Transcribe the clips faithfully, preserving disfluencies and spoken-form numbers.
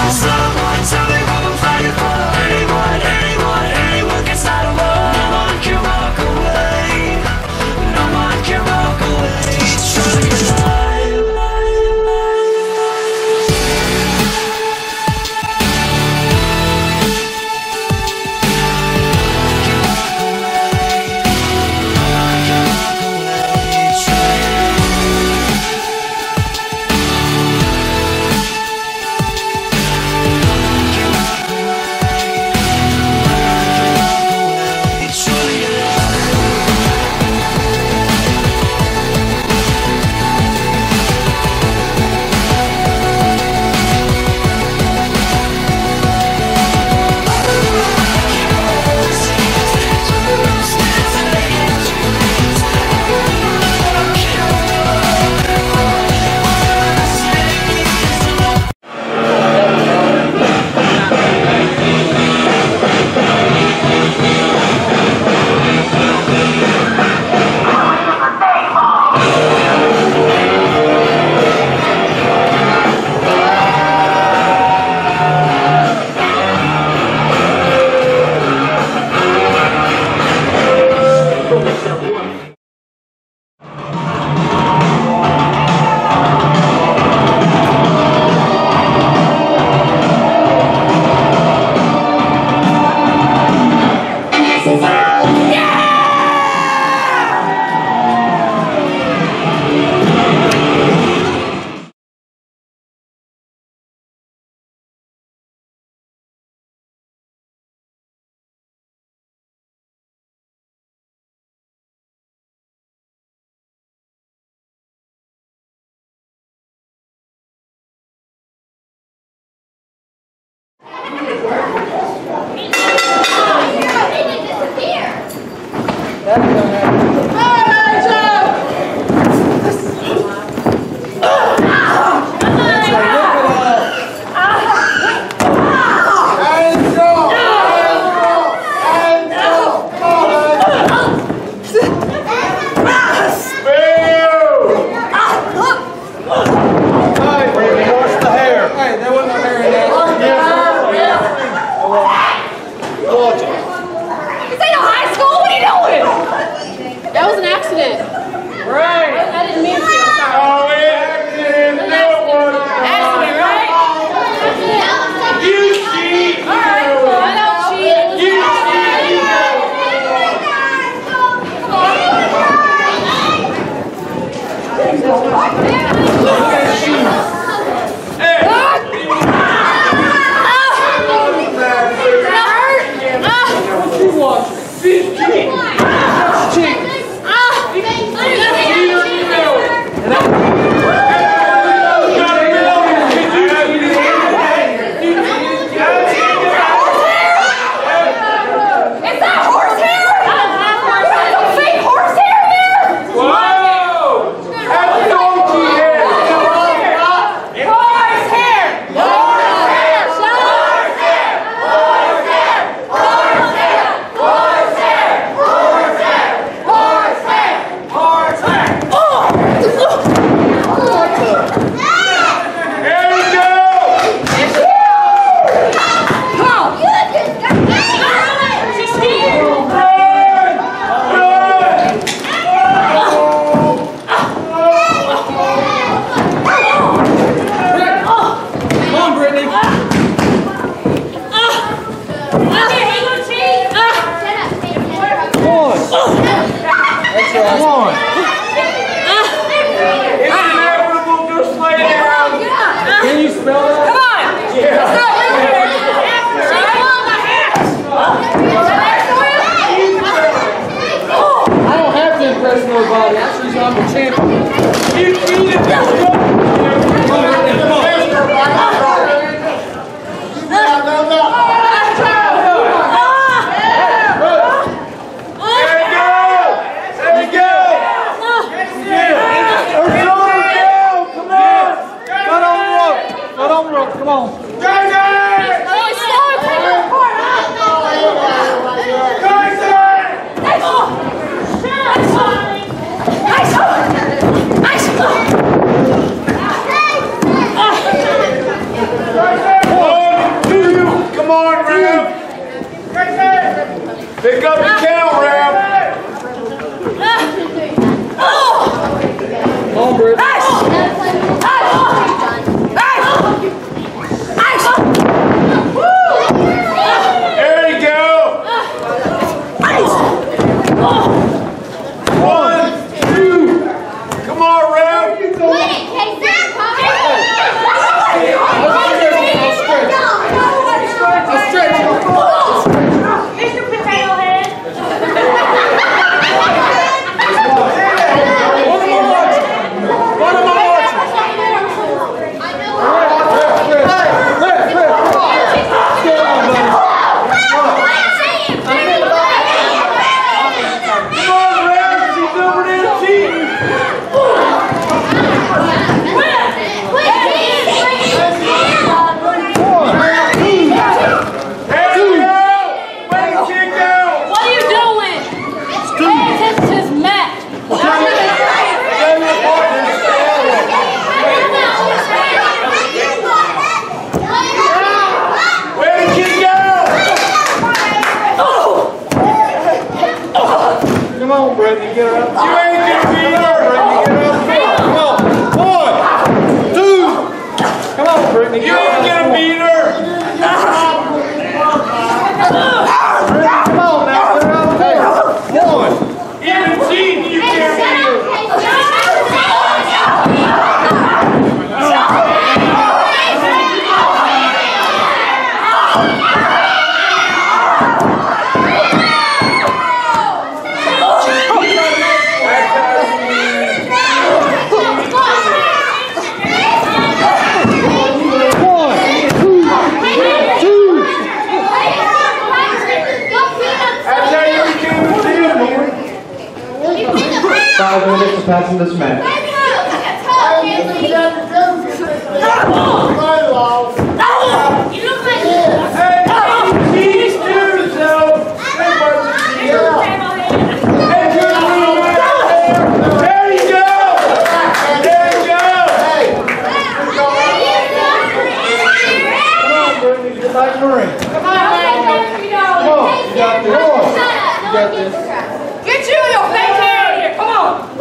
Nobody. Actually, I'm the champion. You need it. Let's go. Come on, Brittany. Come on. No, no, no. There you go. There you go. Come on. Not on the rope. Not on the rope. Come on. Nice! Brittany, get her up. You ain't gonna beat her. Brittany, get her up. Come on. One, two. Come on, Brittany. You ain't gonna beat her. Brittany, come on now. Get her up there. One. Even Gene, you can't beat her. Five minutes to pass in this match. Get you your fake hair out here. Come on.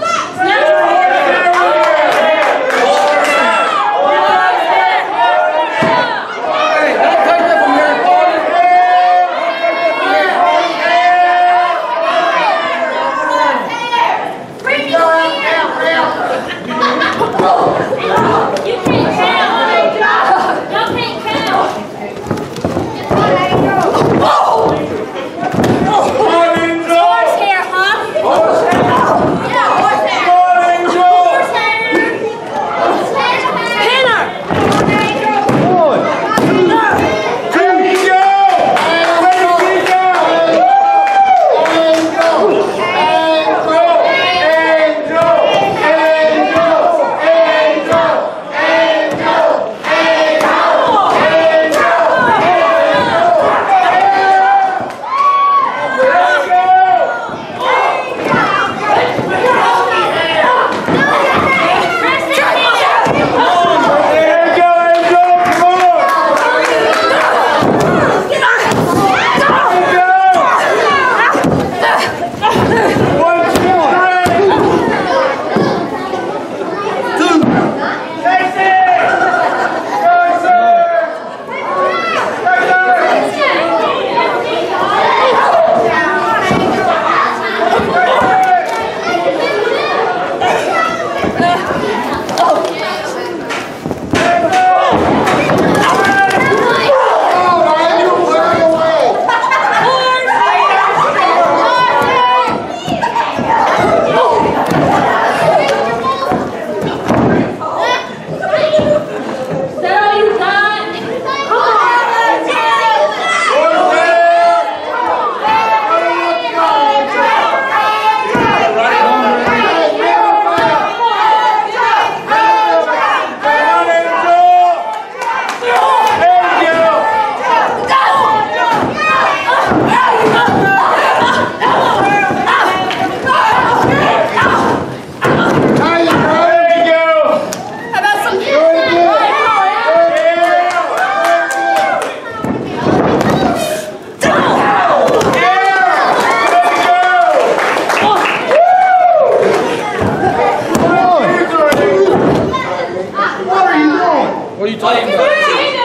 What are you talking about?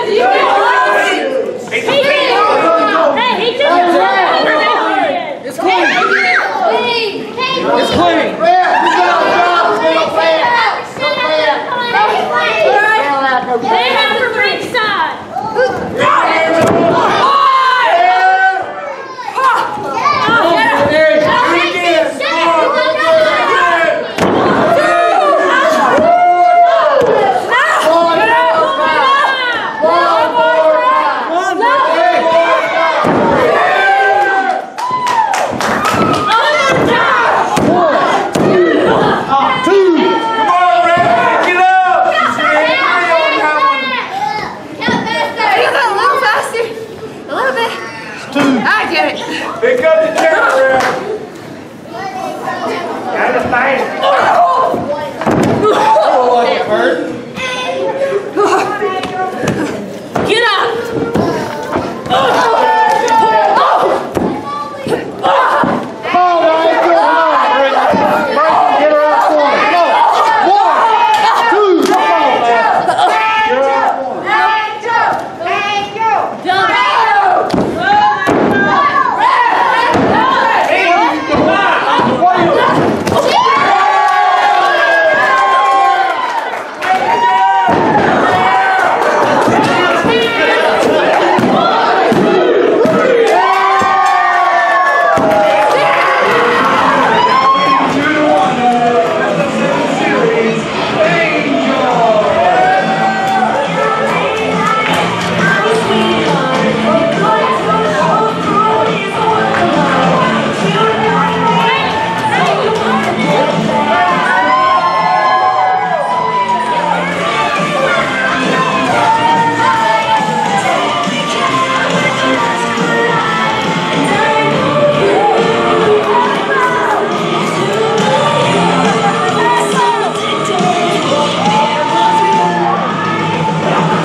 It's clean. It's clean. They have the ring side. I get it. Pick up the camera. Got a fight. Oh, like it hurt. Get up. Come on, guys. Come on, Brittany.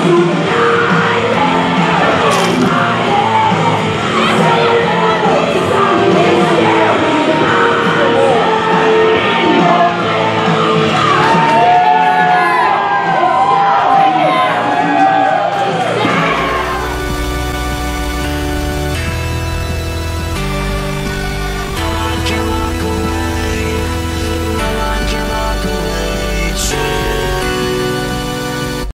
Come on.